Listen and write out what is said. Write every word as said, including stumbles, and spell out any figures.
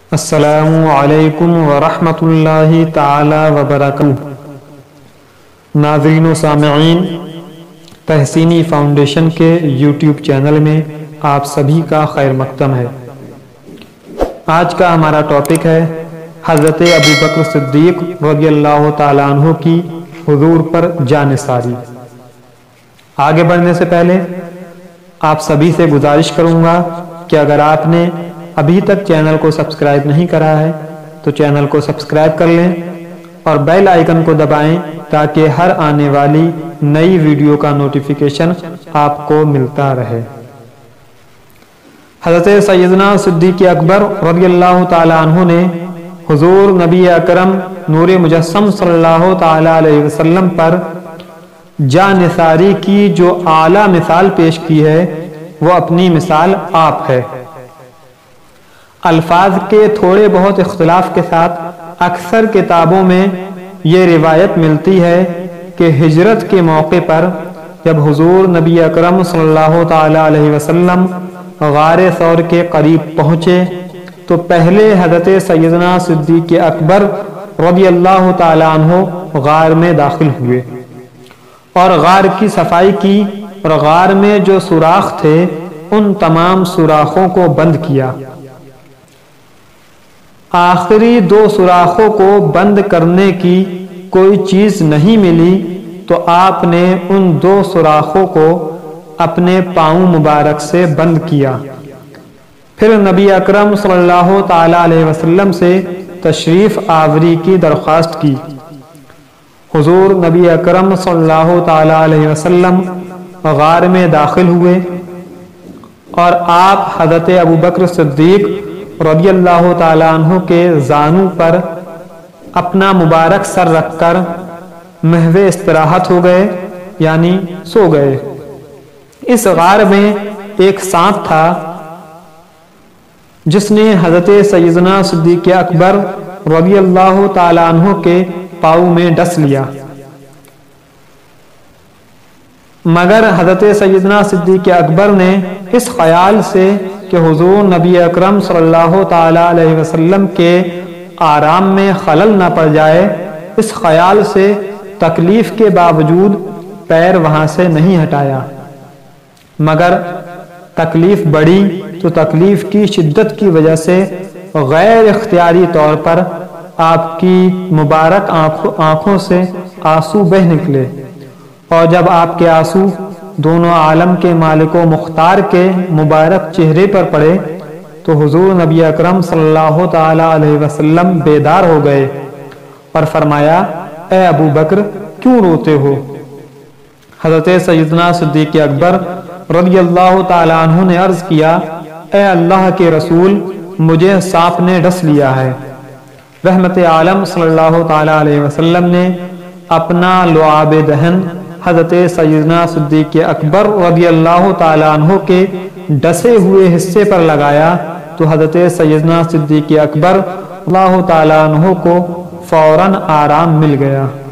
السلام علیکم ورحمۃ اللہ تعالی وبرکاتہ۔ ناظرین و سامعین، تحسینی فاؤنڈیشن کے یوٹیوب چینل میں آپ سبھی کا خیر مقدم ہے۔ آج کا ہمارا ٹاپک ہے حضرت ابو بکر صدیق رضی اللہ تعالیٰ عنہ کی حضور پر جانثاری۔ آگے بڑھنے سے پہلے آپ سبھی سے گزارش کروں گا کہ اگر آپ نے ابھی تک چینل کو سبسکرائب نہیں کرا ہے تو چینل کو سبسکرائب کر لیں اور بیل آئیکن کو دبائیں تاکہ ہر آنے والی نئی ویڈیو کا نوٹیفیکیشن آپ کو ملتا رہے۔ حضرت سیدنا صدیق اکبر رضی اللہ تعالیٰ عنہ نے حضور نبی اکرم نور مجسم صلی اللہ تعالیٰ علیہ وسلم پر جانثاری کی جو اعلیٰ مثال پیش کی ہے وہ اپنی مثال آپ ہے۔ الفاظ کے تھوڑے بہت اختلاف کے ساتھ اکثر کتابوں میں یہ روایت ملتی ہے کہ ہجرت کے موقع پر جب حضور نبی اکرم صلی اللہ تعالیٰ علیہ وسلم غار ثور کے قریب پہنچے تو پہلے حضرت سیدنا صدیق اکبر رضی اللہ تعالیٰ عنہ غار میں داخل ہوئے اور غار کی صفائی کی اور غار میں جو سوراخ تھے ان تمام سوراخوں کو بند کیا۔ آخری دو سوراخوں کو بند کرنے کی کوئی چیز نہیں ملی تو آپ نے ان دو سوراخوں کو اپنے پاؤں مبارک سے بند کیا۔ پھر نبی اکرم صلی اللہ تعالیٰ علیہ وسلم سے تشریف آوری کی درخواست کی۔ حضور نبی اکرم صلی اللہ تعالیٰ علیہ وسلم غار میں داخل ہوئے اور آپ حضرت ابو بکر صدیق رضی اللہ تعالیٰ عنہ کے زانو پر اپنا مبارک سر رکھ کر محو استراحت ہو گئے، یعنی سو گئے۔ اس غار میں ایک سانپ تھا جس نے حضرت سیدنا صدیق اکبر رضی اللہ تعالیٰ عنہ کے پاؤں میں ڈس لیا، مگر حضرت سیدنا صدیق اکبر نے اس خیال سے کہ حضور نبی اکرم صلی اللہ تعالیٰ علیہ وسلم کے آرام میں خلل نہ پڑ جائے، اس خیال سے تکلیف کے باوجود پیر وہاں سے نہیں ہٹایا، مگر تکلیف بڑھی تو تکلیف کی شدت کی وجہ سے غیر اختیاری طور پر آپ کی مبارک آنکھوں سے آنسو بہہ نکلے، اور جب آپ کے آنسو دونوں عالم کے مالک و مختار کے مبارک چہرے پر پڑے تو حضور نبی اکرم صلی اللہ تعالیٰ علیہ وسلم بیدار ہو گئے اور فرمایا، اے ابو بکر کیوں روتے ہو؟ حضرت سیدنا صدیق اکبر رضی اللہ تعالیٰ عنہ نے عرض کیا، اے اللہ کے رسول، مجھے سانپ نے ڈس لیا ہے۔ رحمت عالم صلی اللہ تعالیٰ علیہ وسلم نے اپنا لعاب دہن حضرت سیدنا صدیق اکبر رضی اللہ تعالیٰ عنہ کے ڈسے ہوئے حصے پر لگایا تو حضرت سیدنا صدیق اکبر اللہ تعالیٰ عنہ کو فوراً آرام مل گیا۔